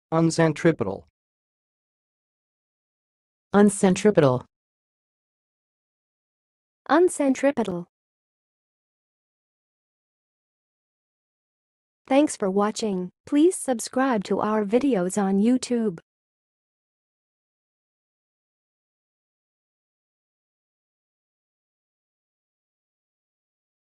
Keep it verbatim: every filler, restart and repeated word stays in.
uncentripetal, uncentripetal, uncentripetal. Thanks for watching. Please subscribe to our videos on YouTube.